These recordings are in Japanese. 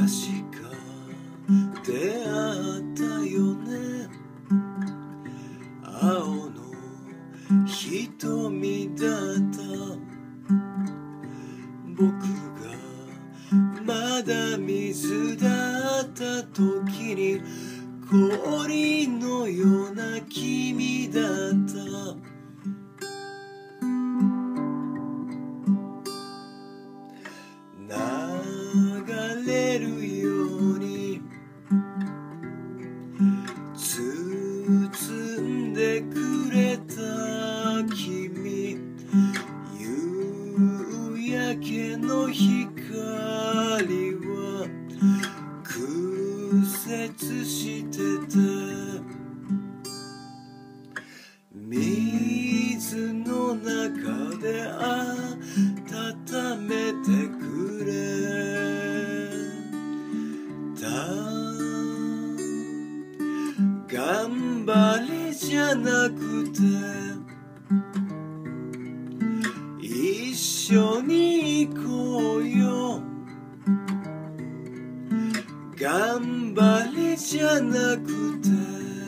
か出会ったよね。青の瞳だった僕がまだ水だった時に氷のような君だった。流れるように包んでくれた君、夕焼けの光は屈してて、水の中で温めてくれた。頑張れじゃなくて一緒に行こうよ。頑張れじゃなくて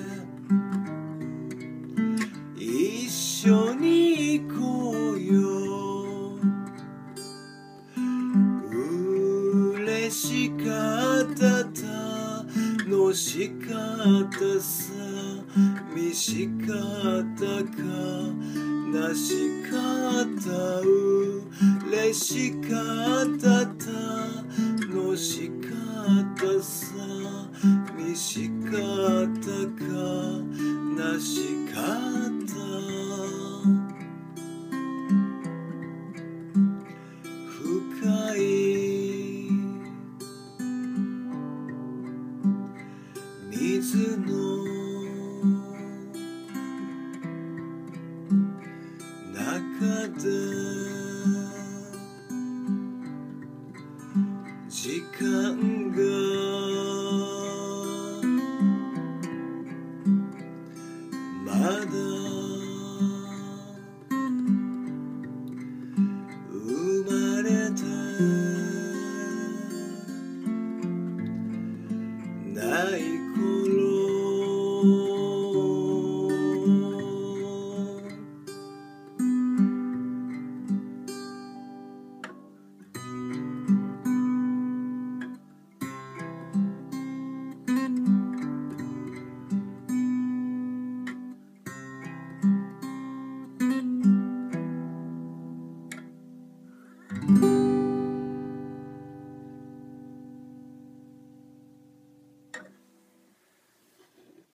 一緒に行こうよ。嬉しかった楽しかった寂しかった悲しかった嬉しかった